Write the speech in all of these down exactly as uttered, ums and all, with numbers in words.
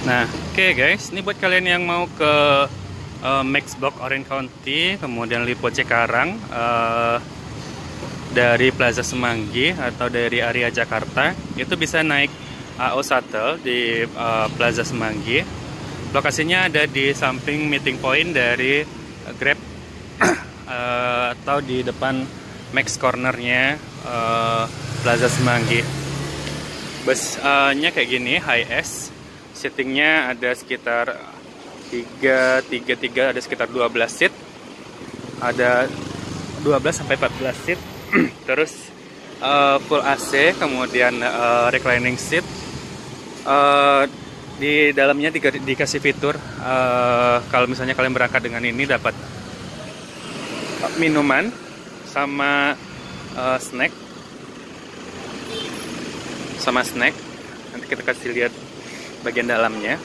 Nah, oke okay guys, ini buat kalian yang mau ke uh, Maxbox Orange County, kemudian Lipo Cikarang, uh, dari Plaza Semanggi atau dari area Jakarta, itu bisa naik A O Shuttle di uh, Plaza Semanggi. Lokasinya ada di samping meeting point dari uh, Grab uh, atau di depan Max Cornernya uh, Plaza Semanggi. Busnya kayak gini, high S. Seatingnya ada sekitar tiga, tiga, tiga, ada sekitar dua belas seat. Ada dua belas sampai empat belas seat. Terus uh, full A C, kemudian uh, reclining seat. Uh, di dalamnya di, dikasih fitur uh, kalau misalnya kalian berangkat dengan ini dapat minuman sama uh, snack. Sama snack. Nanti kita kasih lihat bagian dalamnya.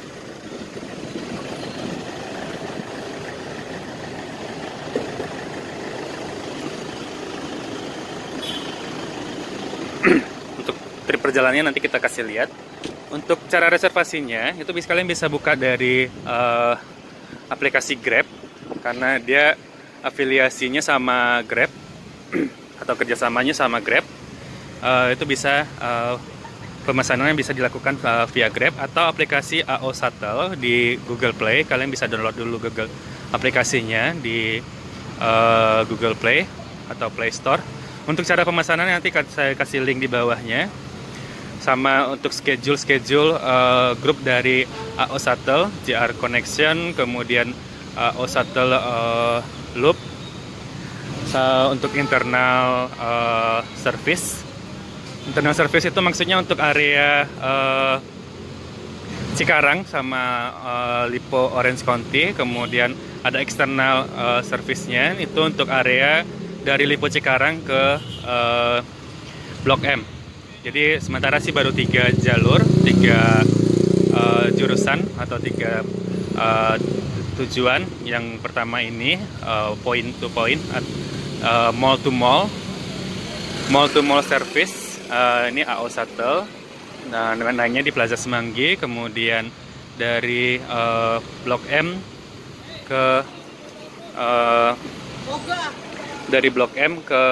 Untuk trip perjalanannya nanti kita kasih lihat. Untuk cara reservasinya itu bisa kalian bisa buka dari uh, aplikasi Grab karena dia afiliasinya sama Grab atau kerjasamanya sama Grab. Uh, itu bisa uh, pemesanannya bisa dilakukan uh, via Grab atau aplikasi A O Shuttle di Google Play. Kalian bisa download dulu Google aplikasinya di uh, Google Play atau Play Store. Untuk cara pemesanan nanti saya kasih link di bawahnya. Sama untuk schedule-schedule uh, grup dari A O Shuttle, J R Connection, kemudian A O Shuttle uh, Loop. So, untuk internal uh, service. Internal service itu maksudnya untuk area uh, Cikarang sama uh, Lipo Orange County, kemudian ada eksternal uh, service-nya itu untuk area dari Lipo Cikarang ke uh, Blok M. Jadi sementara sih baru tiga jalur, tiga uh, jurusan atau tiga uh, tujuan. Yang pertama ini uh, point to point, uh, mall to mall, mall to mall service. Uh, ini A O Shuttle, nah namanya di Plaza Semanggi, kemudian dari uh, Blok M ke uh, dari Blok M ke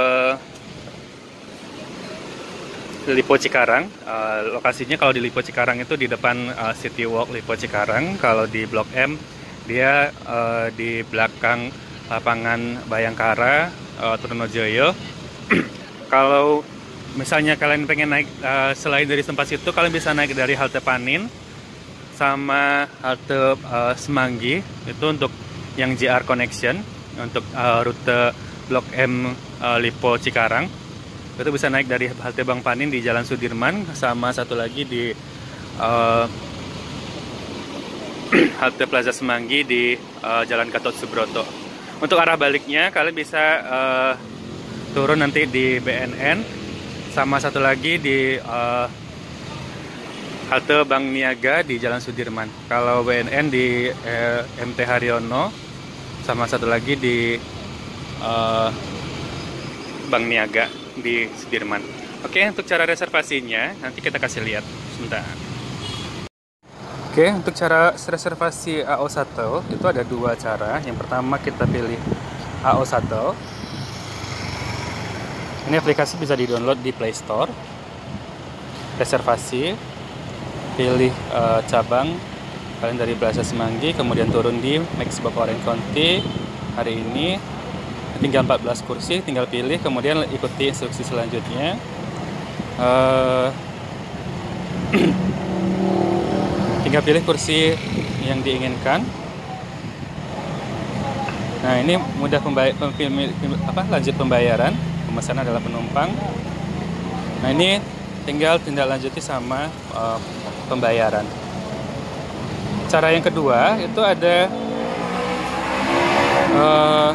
Lipo Cikarang. Uh, lokasinya kalau di Lipo Cikarang itu di depan uh, City Walk Lipo Cikarang. Kalau di Blok M dia uh, di belakang lapangan Bayangkara, uh, Trunojoyo. Kalau misalnya kalian pengen naik uh, selain dari tempat situ, kalian bisa naik dari halte Panin sama halte uh, Semanggi. Itu untuk yang J R Connection, untuk uh, rute Blok M uh, Lipo Cikarang. Itu bisa naik dari halte Bang Panin di Jalan Sudirman, sama satu lagi di uh, halte Plaza Semanggi di uh, Jalan Gatot Subroto. Untuk arah baliknya kalian bisa uh, turun nanti di B N N, sama satu lagi di uh, halte Bank Niaga di Jalan Sudirman. Kalau B N N di uh, M T Haryono, sama satu lagi di uh, Bank Niaga di Sudirman. Oke, untuk cara reservasinya nanti kita kasih lihat sebentar. Oke, untuk cara reservasi A O Shuttle itu ada dua cara. Yang pertama kita pilih A O Shuttle. Ini aplikasi bisa di-download di Play Store. Reservasi, pilih uh, cabang kalian dari Plaza Semanggi, kemudian turun di Maxbox Orange County. Hari ini tinggal empat belas kursi, tinggal pilih, kemudian ikuti instruksi selanjutnya. Uh, tinggal pilih kursi yang diinginkan. Nah, ini mudah pembay- apa, lanjut pembayaran. Pemesanan adalah penumpang. Nah, ini tinggal tindak lanjuti sama uh, pembayaran. Cara yang kedua itu ada uh,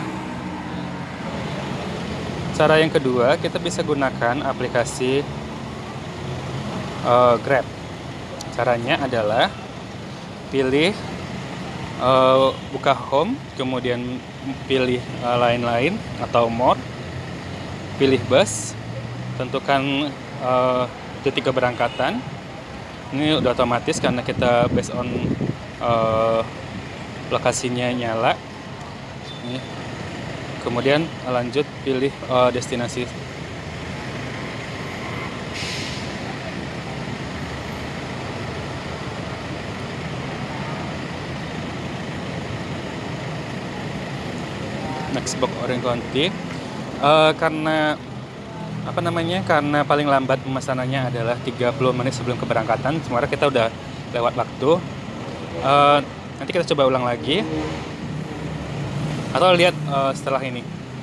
cara yang kedua kita bisa gunakan aplikasi uh, Grab. Caranya adalah pilih uh, buka home, kemudian pilih uh, lain-lain atau more. Pilih bus, tentukan uh, titik keberangkatan. Ini udah otomatis karena kita based on uh, lokasinya nyala. Ini. Kemudian lanjut pilih uh, destinasi. Maxbox Orange County. Uh, karena apa namanya karena paling lambat pemesanannya adalah tiga puluh menit sebelum keberangkatan, sebenarnya kita udah lewat waktu. Uh, nanti kita coba ulang lagi atau lihat uh, setelah ini.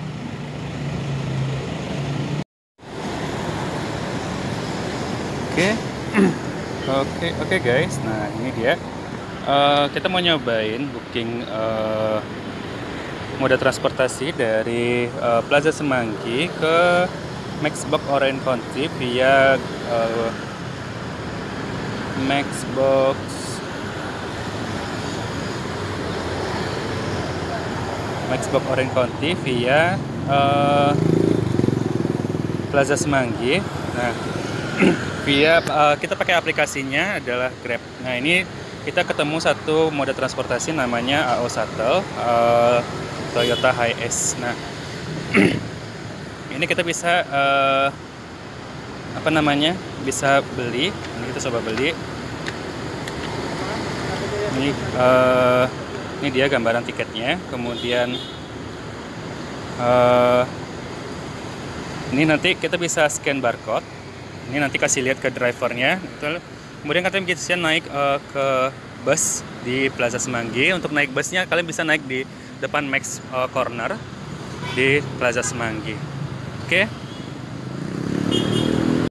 Oke, oke, oke guys. Nah ini dia. Uh, kita mau nyobain booking uh, moda transportasi dari uh, Plaza Semanggi ke Maxbox Orange County via uh, Maxbox Maxbox Orange County via uh, Plaza Semanggi. Nah, via uh, kita pakai aplikasinya adalah Grab. Nah, ini kita ketemu satu moda transportasi namanya A O Shuttle uh, Toyota Hiace. Nah, ini kita bisa uh, apa namanya bisa beli. Ini kita coba beli. Ini uh, ini dia gambaran tiketnya. Kemudian uh, ini nanti kita bisa scan barcode. Ini nanti kasih lihat ke drivernya. Kemudian kalian bisa naik uh, ke bus di Plaza Semanggi. Untuk naik busnya kalian bisa naik di depan Max uh, Corner di Plaza Semanggi. Oke.